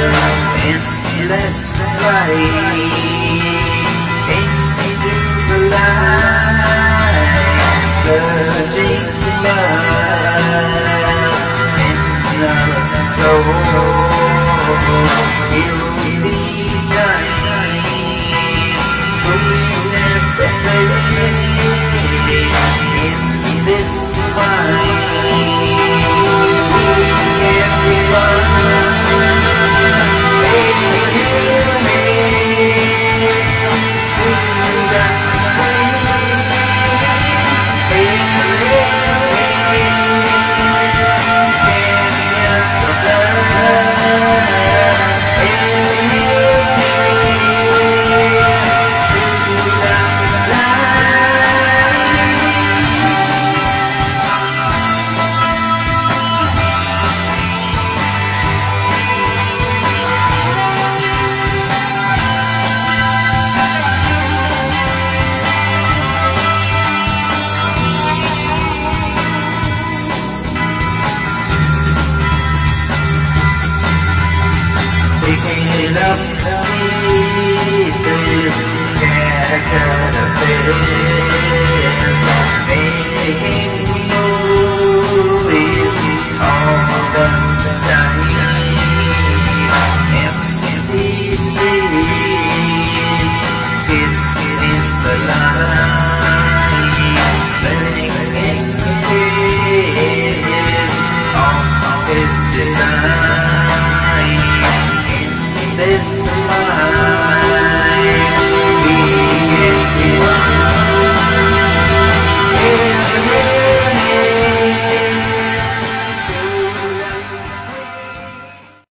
endless flight into the light, searching love in the soul. Here we shine, green and blazing in this wine. Picking up the pieces, scattered a making movies all the time. Empty streets, kids in the line, living in kids, all his design. This